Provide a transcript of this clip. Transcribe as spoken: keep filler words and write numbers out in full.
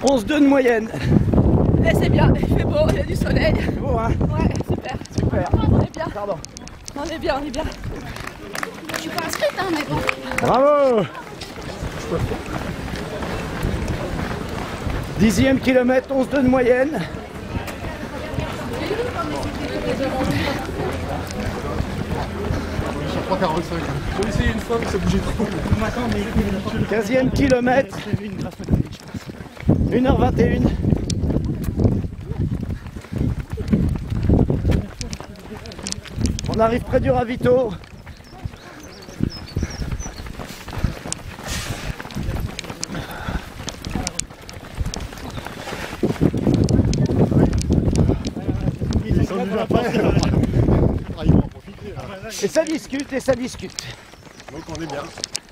onze deux de moyenne. Et c'est bien, il fait beau, il y a du soleil. C'est beau, hein? Ouais, super. Super. On est bien. Pardon. On est bien, on est bien. Je suis pas inscrite, hein, mais bon. Bravo! Dixième kilomètre, onze deux de moyenne. trois quarante-cinq. J'ai essayé une fois mais ça bougeait trop. quinzième kilomètre. une heure vingt et un. On arrive près du ravito. Ils sont venus après. Ah, ils vont en profiter. Et ça discute, et ça discute. Donc on est bien.